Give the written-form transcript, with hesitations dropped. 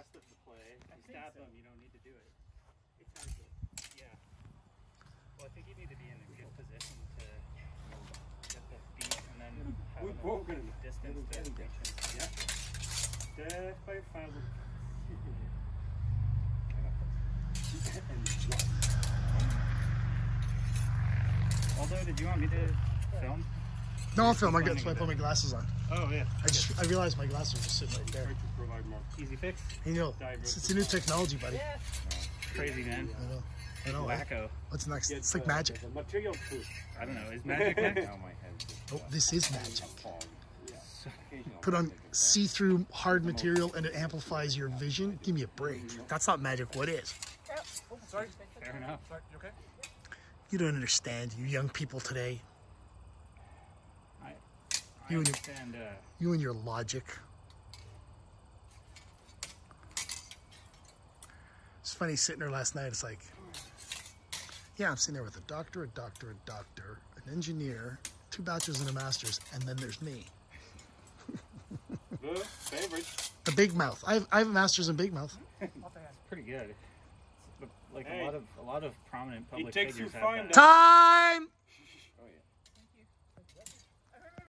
rest of the play. If you stab them, you don't need to do it. Yeah. Well, I think you need to be in a good position to get the beat and then have enough distance to reach it. Yeah. Death by final. Although, did you want me to film? No, I'll film. I got to put my glasses on. Oh yeah. I realized my glasses were just sitting right there. Easy fix. You know, it's a new technology, buddy. Yeah. Crazy, man. I know. Wacko. What's next? It's like magic. Material proof. I don't know. Is magic next? Oh, this is magic. Put on see-through hard material and it amplifies your vision. Give me a break. That's not magic. What is? Oh, sorry. Fair enough. Sorry, you okay? You don't understand, you young people today. I understand. You and your logic. It's funny sitting there last night. It's like, yeah, I'm sitting there with a doctor, an engineer, 2 bachelors and a master's, and then there's me. The favorite. The big mouth. I have a master's in big mouth. That's pretty good. Like a lot of prominent public figures have that. Time.